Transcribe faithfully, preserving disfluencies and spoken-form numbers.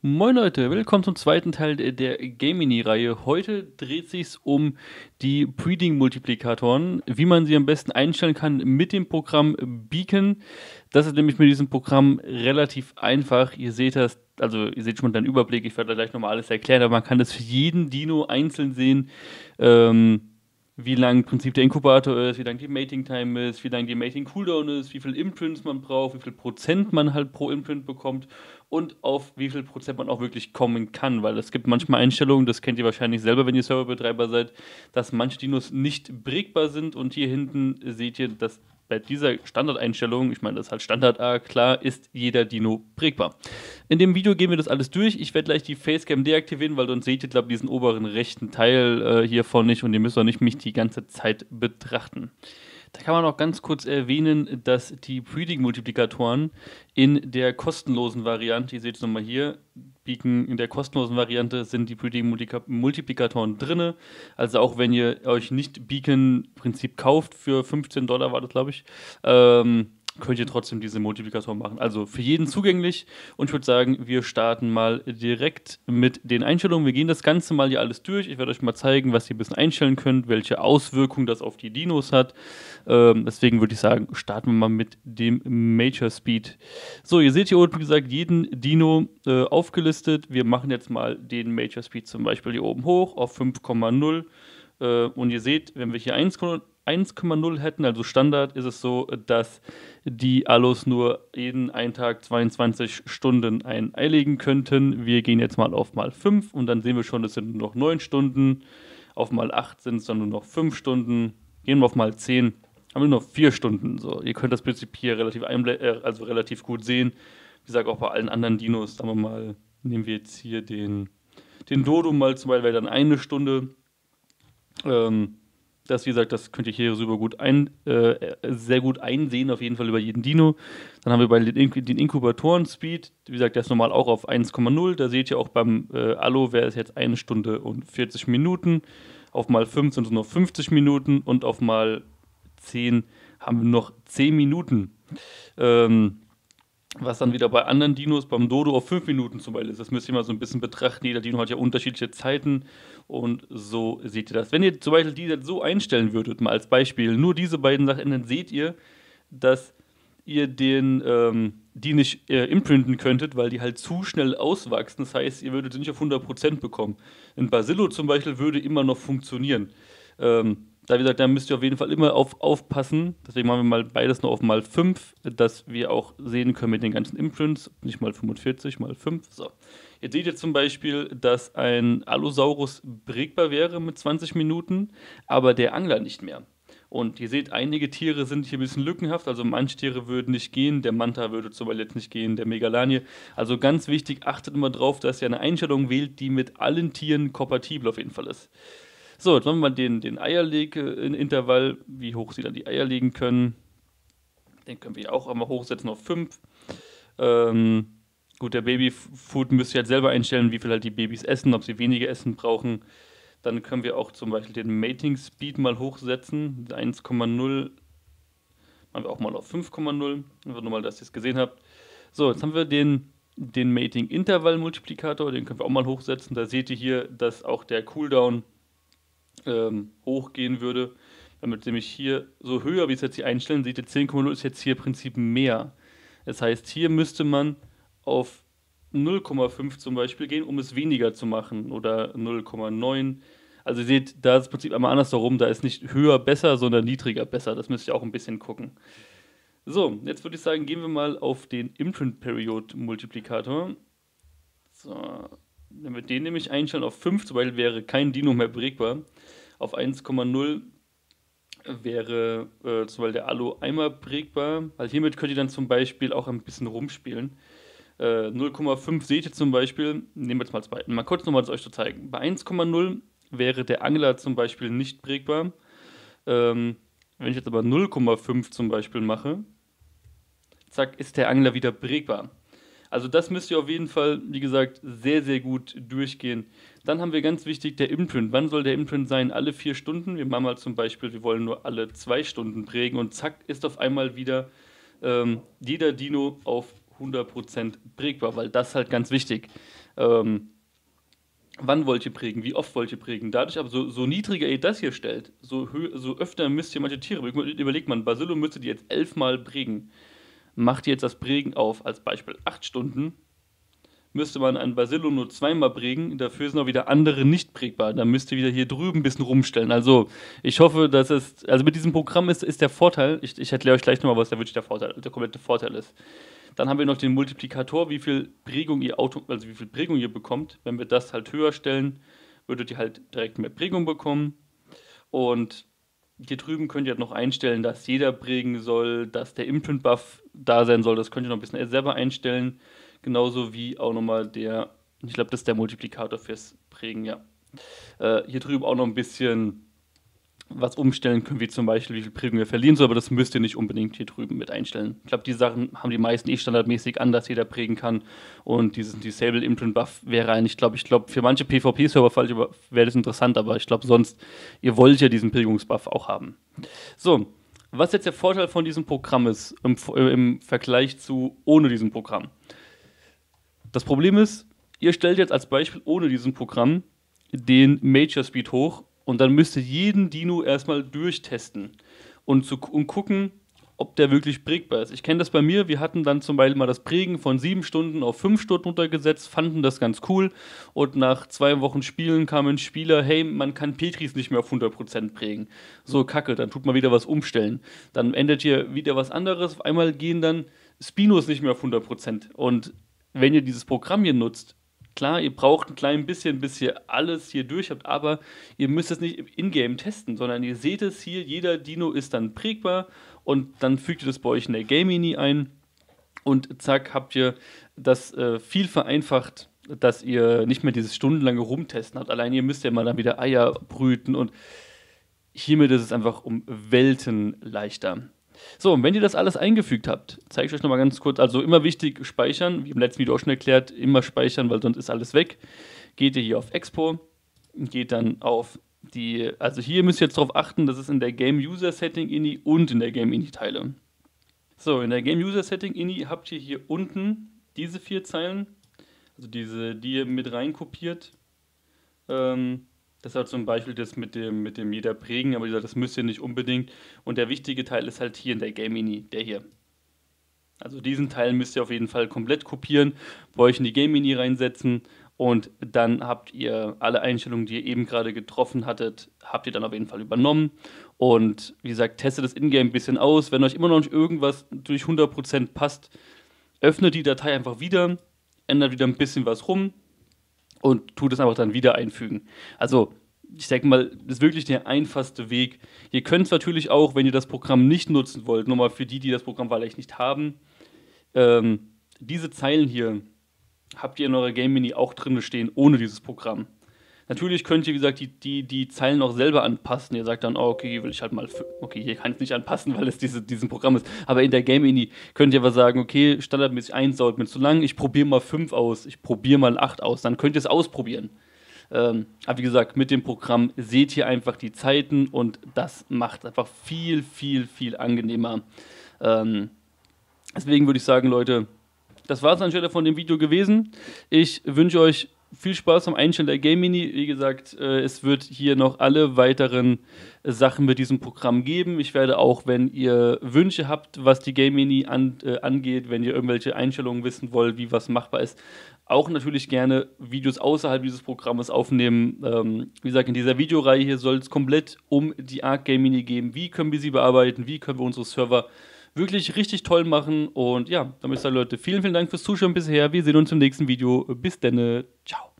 Moin Leute, willkommen zum zweiten Teil der, der Gamini-Reihe. Heute dreht sich's um die Breeding-Multiplikatoren, wie man sie am besten einstellen kann mit dem Programm Beacon. Das ist nämlich mit diesem Programm relativ einfach. Ihr seht das, also ihr seht schon mal den Überblick, ich werde da gleich nochmal alles erklären, aber man kann das für jeden Dino einzeln sehen. Ähm, wie lang im Prinzip der Inkubator ist, wie lang die Mating Time ist, wie lang die Mating Cooldown ist, wie viel Imprints man braucht, wie viel Prozent man halt pro Imprint bekommt und auf wie viel Prozent man auch wirklich kommen kann, weil es gibt manchmal Einstellungen, das kennt ihr wahrscheinlich selber, wenn ihr Serverbetreiber seid, dass manche Dinos nicht prägbar sind und hier hinten seht ihr, dass bei dieser Standardeinstellung, ich meine, das ist halt Standard A, klar, ist jeder Dino prägbar. In dem Video gehen wir das alles durch. Ich werde gleich die Facecam deaktivieren, weil sonst seht ihr, glaube ich, diesen oberen rechten Teil äh, hiervon nicht und ihr müsst auch nicht mich die ganze Zeit betrachten. Da kann man auch ganz kurz erwähnen, dass die Breeding-Multiplikatoren in der kostenlosen Variante, ihr seht es nochmal hier, Beacon in der kostenlosen Variante sind die Breeding-Multiplikatoren drin. Also auch wenn ihr euch nicht Beacon-Prinzip kauft, für fünfzehn Dollar war das, glaube ich, ähm, könnt ihr trotzdem diese Multiplikatoren machen. Also für jeden zugänglich. Und ich würde sagen, wir starten mal direkt mit den Einstellungen. Wir gehen das Ganze mal hier alles durch. Ich werde euch mal zeigen, was ihr ein bisschen einstellen könnt, welche Auswirkungen das auf die Dinos hat. Ähm, deswegen würde ich sagen, starten wir mal mit dem Major Speed. So, ihr seht hier unten, wie gesagt, jeden Dino äh, aufgelistet. Wir machen jetzt mal den Major Speed zum Beispiel hier oben hoch auf fünf Komma null. Äh, und ihr seht, wenn wir hier eins Komma null hätten, also Standard, ist es so, dass die Allos nur jeden einen Tag zweiundzwanzig Stunden ein Ei legen könnten. Wir gehen jetzt mal auf mal fünf und dann sehen wir schon, es sind nur noch neun Stunden. Auf mal acht sind es dann nur noch fünf Stunden. Gehen wir auf mal zehn, haben wir nur noch vier Stunden. So, ihr könnt das Prinzip hier relativ, äh, also relativ gut sehen. Wie gesagt, auch bei allen anderen Dinos, sagen wir mal, nehmen wir jetzt hier den, den Dodo mal zum Beispiel dann eine Stunde. Ähm, Das, wie gesagt, das könnt ihr hier super gut ein, äh, sehr gut einsehen, auf jeden Fall über jeden Dino. Dann haben wir bei den, den Inkubatoren-Speed, wie gesagt, der ist normal auch auf eins Komma null. Da seht ihr auch beim äh, Allo, wäre es jetzt eine Stunde und vierzig Minuten. Auf mal fünf sind es noch fünfzig Minuten und auf mal zehn haben wir noch zehn Minuten. Ähm, Was dann wieder bei anderen Dinos, beim Dodo auf fünf Minuten zum Beispiel ist. Das müsst ihr mal so ein bisschen betrachten. Jeder Dino hat ja unterschiedliche Zeiten und so seht ihr das. Wenn ihr zum Beispiel die jetzt so einstellen würdet, mal als Beispiel, nur diese beiden Sachen, dann seht ihr, dass ihr den, ähm, die nicht äh, imprinten könntet, weil die halt zu schnell auswachsen. Das heißt, ihr würdet sie nicht auf hundert Prozent bekommen. Ein Basillo zum Beispiel würde immer noch funktionieren. Ähm, da, wie gesagt, da müsst ihr auf jeden Fall immer auf, aufpassen. Deswegen machen wir mal beides noch auf mal fünf, dass wir auch sehen können mit den ganzen Imprints. Nicht mal fünfundvierzig, mal fünf. So. Jetzt seht ihr zum Beispiel, dass ein Allosaurus prägbar wäre mit zwanzig Minuten, aber der Angler nicht mehr. Und ihr seht, einige Tiere sind hier ein bisschen lückenhaft, also manche Tiere würden nicht gehen, der Manta würde zum Beispiel jetzt nicht gehen, der Megalanie. Also ganz wichtig, achtet immer drauf, dass ihr eine Einstellung wählt, die mit allen Tieren kompatibel auf jeden Fall ist. So, jetzt machen wir mal den, den Eierleg-Intervall, wie hoch sie dann die Eier legen können. Den können wir auch einmal hochsetzen auf fünf. Ähm, gut, der Babyfood müsst ihr halt selber einstellen, wie viel halt die Babys essen, ob sie weniger Essen brauchen. Dann können wir auch zum Beispiel den Mating Speed mal hochsetzen. eins Komma null machen wir auch mal auf fünf Komma null. Einfach nur mal, dass ihr es gesehen habt. So, jetzt haben wir den, den Mating Intervall Multiplikator. Den können wir auch mal hochsetzen. Da seht ihr hier, dass auch der Cooldown ähm, hochgehen würde. Damit nämlich hier so höher, wie es jetzt hier einstellen, seht ihr zehn Komma null ist jetzt hier im Prinzip mehr. Das heißt, hier müsste man auf null Komma fünf zum Beispiel gehen, um es weniger zu machen oder null Komma neun. Also ihr seht, da ist das Prinzip einmal andersherum, da ist nicht höher besser, sondern niedriger besser. Das müsst ihr auch ein bisschen gucken. So, jetzt würde ich sagen, gehen wir mal auf den Imprint Period Multiplikator. So, wenn wir den nämlich einstellen auf fünf, zum Beispiel wäre kein Dino mehr prägbar. Auf eins Komma null wäre äh, zum Beispiel der Allo einmal prägbar, weil hiermit könnt ihr dann zum Beispiel auch ein bisschen rumspielen. Äh, null Komma fünf seht ihr zum Beispiel, nehmen wir jetzt mal zwei. Mal kurz nochmal das euch zu zeigen. Bei eins Komma null wäre der Angler zum Beispiel nicht prägbar. Ähm, wenn ich jetzt aber null Komma fünf zum Beispiel mache, zack, ist der Angler wieder prägbar. Also das müsst ihr auf jeden Fall, wie gesagt, sehr, sehr gut durchgehen. Dann haben wir ganz wichtig der Imprint. Wann soll der Imprint sein? Alle vier Stunden. Wir machen mal zum Beispiel, wir wollen nur alle zwei Stunden prägen und zack, ist auf einmal wieder ähm, jeder Dino auf hundert Prozent prägbar, weil das halt ganz wichtig. ähm, wann wollt ihr prägen, wie oft wollt ihr prägen. Dadurch aber, so, so niedriger ihr das hier stellt, so, so öfter müsst ihr manche Tiere, überlegt man, Basillo müsstet ihr jetzt elfmal prägen. Macht ihr jetzt das Prägen auf, als Beispiel acht Stunden, müsste man ein Basillo nur zweimal prägen, dafür sind auch wieder andere nicht prägbar. Dann müsst ihr wieder hier drüben ein bisschen rumstellen. Also, ich hoffe, dass es, also mit diesem Programm ist, ist der Vorteil, ich, ich erkläre euch gleich nochmal, was da wirklich der Vorteil, der komplette Vorteil ist. Dann haben wir noch den Multiplikator, wie viel Prägung ihr Auto, also wie viel Prägung ihr bekommt. Wenn wir das halt höher stellen, würdet ihr halt direkt mehr Prägung bekommen. Und hier drüben könnt ihr halt noch einstellen, dass jeder prägen soll, dass der Imprint-Buff da sein soll. Das könnt ihr noch ein bisschen selber einstellen. Genauso wie auch nochmal der, ich glaube, das ist der Multiplikator fürs Prägen, ja. Äh, hier drüben auch noch ein bisschen was umstellen können, wie zum Beispiel, wie viel Prägung ihr verlieren soll, aber das müsst ihr nicht unbedingt hier drüben mit einstellen. Ich glaube, die Sachen haben die meisten eh standardmäßig an, dass jeder prägen kann. Und dieses Disable Imprint Buff wäre eigentlich, ich glaube, ich glaube, für manche PvP-Server wäre das interessant, aber ich glaube, sonst, ihr wollt ja diesen Prägungsbuff auch haben. So, was jetzt der Vorteil von diesem Programm ist, im, im Vergleich zu ohne diesem Programm. Das Problem ist, ihr stellt jetzt als Beispiel ohne diesem Programm den Major Speed hoch und dann müsst ihr jeden Dino erstmal durchtesten und, zu, und gucken, ob der wirklich prägbar ist. Ich kenne das bei mir, wir hatten dann zum Beispiel mal das Prägen von sieben Stunden auf fünf Stunden runtergesetzt, fanden das ganz cool und nach zwei Wochen Spielen kam ein Spieler, hey, man kann Petris nicht mehr auf hundert Prozent prägen. So, kacke, dann tut man wieder was umstellen. Dann ändert ihr wieder was anderes, auf einmal gehen dann Spinos nicht mehr auf hundert Prozent. Und wenn ihr dieses Programm hier nutzt, klar, ihr braucht ein klein bisschen, bis ihr alles hier durch habt, aber ihr müsst es nicht in-game testen, sondern ihr seht es hier, jeder Dino ist dann prägbar und dann fügt ihr das bei euch in der Game-Mini ein und zack, habt ihr das äh, viel vereinfacht, dass ihr nicht mehr dieses stundenlange Rumtesten habt. Allein ihr müsst ja mal dann wieder Eier brüten und hiermit ist es einfach um Welten leichter. So, und wenn ihr das alles eingefügt habt, zeige ich euch nochmal ganz kurz, also immer wichtig speichern, wie im letzten Video auch schon erklärt, immer speichern, weil sonst ist alles weg. Geht ihr hier auf Expo, geht dann auf die, also hier müsst ihr jetzt darauf achten, das ist in der Game User Setting Ini und in der Game Ini Teile. So, in der Game User Setting Ini habt ihr hier unten diese vier Zeilen, also diese, die ihr mit rein kopiert. Ähm, Das ist halt zum Beispiel das mit dem, mit dem jeder prägen, aber das müsst ihr nicht unbedingt. Und der wichtige Teil ist halt hier in der Game Mini, der hier. Also diesen Teil müsst ihr auf jeden Fall komplett kopieren, bei euch in die Game Mini reinsetzen und dann habt ihr alle Einstellungen, die ihr eben gerade getroffen hattet, habt ihr dann auf jeden Fall übernommen. Und wie gesagt, testet das Ingame ein bisschen aus. Wenn euch immer noch nicht irgendwas durch hundert Prozent passt, öffnet die Datei einfach wieder, ändert wieder ein bisschen was rum und tut es einfach dann wieder einfügen. Also, ich denke mal, das ist wirklich der einfachste Weg. Ihr könnt es natürlich auch, wenn ihr das Programm nicht nutzen wollt, nochmal für die, die das Programm vielleicht nicht haben, ähm, diese Zeilen hier habt ihr in eurer Game Mini auch drin stehen, ohne dieses Programm. Natürlich könnt ihr, wie gesagt, die, die, die Zeilen auch selber anpassen. Ihr sagt dann, oh, okay, hier will ich halt mal, okay, hier kann ich es nicht anpassen, weil es diese, dieses Programm ist. Aber in der Game Mini könnt ihr aber sagen, okay, standardmäßig eins dauert mir zu lang, ich probiere mal fünf aus, ich probiere mal acht aus, dann könnt ihr es ausprobieren. Ähm, aber wie gesagt, mit dem Programm seht ihr einfach die Zeiten und das macht es einfach viel, viel, viel angenehmer. Ähm, deswegen würde ich sagen, Leute, das war es anstelle von dem Video gewesen. Ich wünsche euch viel Spaß am Einstellen der Game Mini. Wie gesagt, äh, es wird hier noch alle weiteren äh, Sachen mit diesem Programm geben. Ich werde auch, wenn ihr Wünsche habt, was die Game Mini an, äh, angeht, wenn ihr irgendwelche Einstellungen wissen wollt, wie was machbar ist, auch natürlich gerne Videos außerhalb dieses Programmes aufnehmen. Ähm, wie gesagt, in dieser Videoreihe hier soll es komplett um die Arc Game Mini gehen. Wie können wir sie bearbeiten? Wie können wir unsere Server wirklich richtig toll machen? Und ja, damit ist dann, Leute, vielen, vielen Dank fürs Zuschauen bisher. Wir sehen uns im nächsten Video. Bis dann. Ciao.